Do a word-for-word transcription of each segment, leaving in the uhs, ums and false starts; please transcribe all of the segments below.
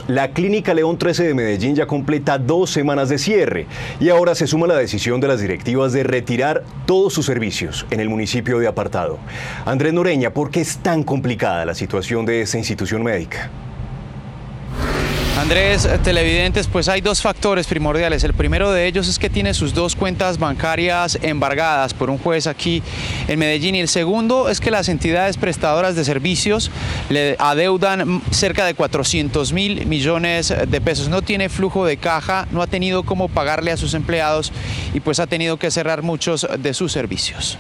La Clínica León trece de Medellín ya completa dos semanas de cierre y ahora se suma la decisión de las directivas de retirar todos sus servicios en el municipio de Apartado. Andrés Noreña, ¿por qué es tan complicada la situación de esta institución médica? Andrés, televidentes, pues hay dos factores primordiales. El primero de ellos es que tiene sus dos cuentas bancarias embargadas por un juez aquí en Medellín, y el segundo es que las entidades prestadoras de servicios le adeudan cerca de cuatrocientos mil millones de pesos. No tiene flujo de caja, no ha tenido cómo pagarle a sus empleados y pues ha tenido que cerrar muchos de sus servicios.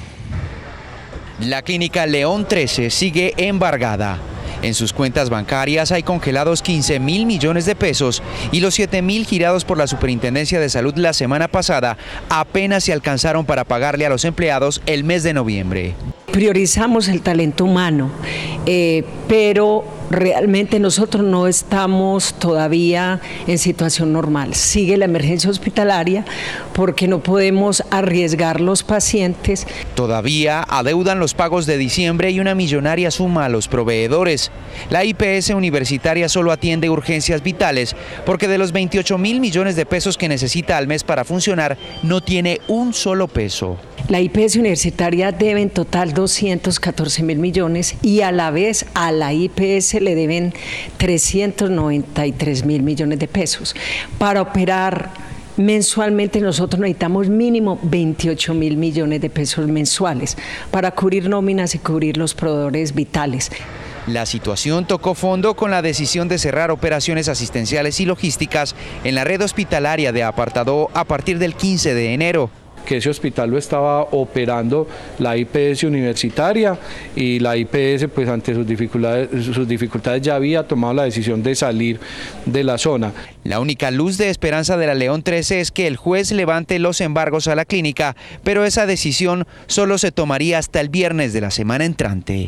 La Clínica León trece sigue embargada. En sus cuentas bancarias hay congelados quince mil millones de pesos y los siete mil girados por la Superintendencia de Salud la semana pasada apenas se alcanzaron para pagarle a los empleados el mes de noviembre. Priorizamos el talento humano, eh, pero realmente nosotros no estamos todavía en situación normal. Sigue la emergencia hospitalaria porque no podemos arriesgar los pacientes. Todavía adeudan los pagos de diciembre y una millonaria suma a los proveedores. La I P S universitaria solo atiende urgencias vitales porque de los veintiocho mil millones de pesos que necesita al mes para funcionar, no tiene un solo peso. La I P S universitaria debe en total doscientos catorce mil millones y a la vez a la I P S le deben trescientos noventa y tres mil millones de pesos. Para operar mensualmente nosotros necesitamos mínimo veintiocho mil millones de pesos mensuales para cubrir nóminas y cubrir los proveedores vitales. La situación tocó fondo con la decisión de cerrar operaciones asistenciales y logísticas en la red hospitalaria de Apartado a partir del quince de enero. Que ese hospital lo estaba operando la I P S universitaria y la I P S, pues ante sus dificultades, sus dificultades ya había tomado la decisión de salir de la zona. La única luz de esperanza de la León trece es que el juez levante los embargos a la clínica, pero esa decisión solo se tomaría hasta el viernes de la semana entrante.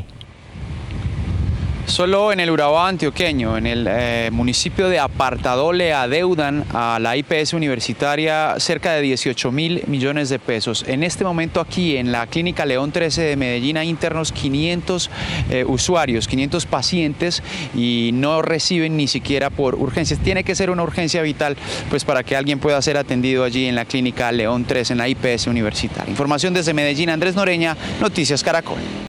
Solo en el Urabá antioqueño, en el eh, municipio de Apartado, le adeudan a la I P S universitaria cerca de dieciocho mil millones de pesos. En este momento aquí en la Clínica León trece de Medellín hay internos quinientos eh, usuarios, quinientos pacientes y no reciben ni siquiera por urgencias. Tiene que ser una urgencia vital pues para que alguien pueda ser atendido allí en la Clínica León trece, en la I P S universitaria. Información desde Medellín, Andrés Noreña, Noticias Caracol.